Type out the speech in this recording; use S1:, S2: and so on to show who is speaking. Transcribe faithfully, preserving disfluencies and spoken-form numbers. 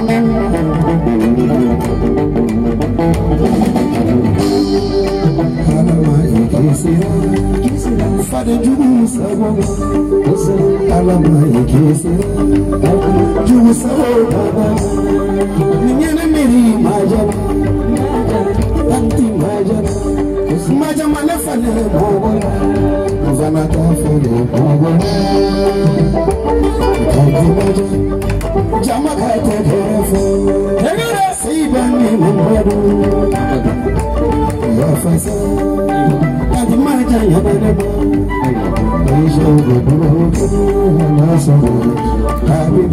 S1: Fade jugu sabo, alama ikese, jugu sabo baba. Ninyana meri majaba, tanti majaba, majama na fale bobo, mvana ta fale bobo. Tanti majaba, jama kate kefo, sibani mambadu, ya fasa. Tanti majaba ya baba. Happy